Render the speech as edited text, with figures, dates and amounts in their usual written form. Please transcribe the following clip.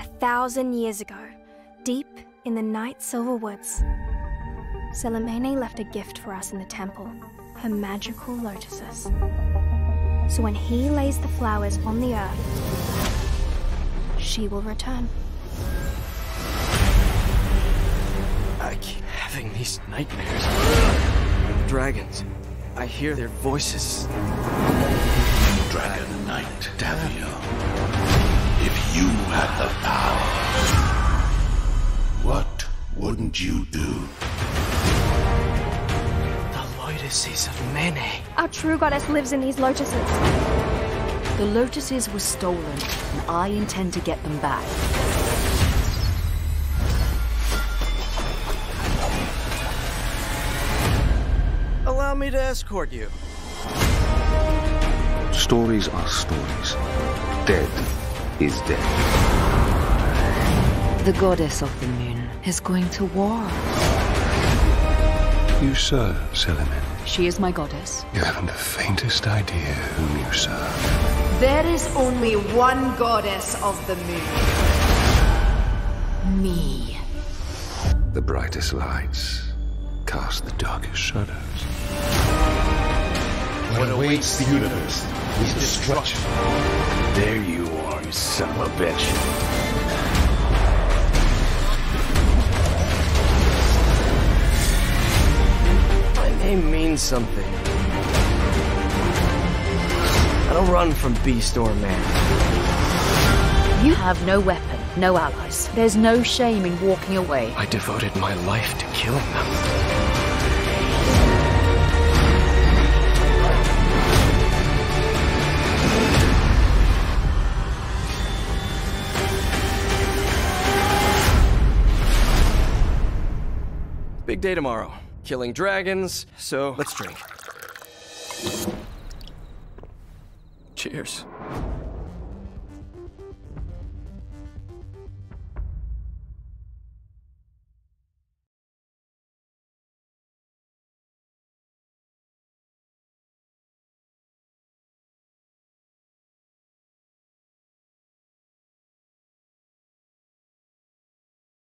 1,000 years ago, deep in the Night Silver Woods, Selimene left a gift for us in the temple, her magical lotuses. So when he lays the flowers on the earth, she will return. I keep having these nightmares. Dragons. I hear their voices. Dragon Knight Davio. If you had the power, what wouldn't you do? The lotuses of Mene. Our true goddess lives in these lotuses. The lotuses were stolen, and I intend to get them back. Allow me to escort you. Stories are stories. Dead is dead. The goddess of the moon is going to war. You serve Selimene. She is my goddess. You haven't the faintest idea whom you serve. There is only one goddess of the moon. Me. The brightest lights cast the darkest shadows. What awaits the universe is destruction. There you are, you son of a bitch. My name means something. I don't run from Beast or Man. You have no weapon, no allies. There's no shame in walking away. I devoted my life to killing them. Big day tomorrow. Killing dragons, so let's drink. Cheers.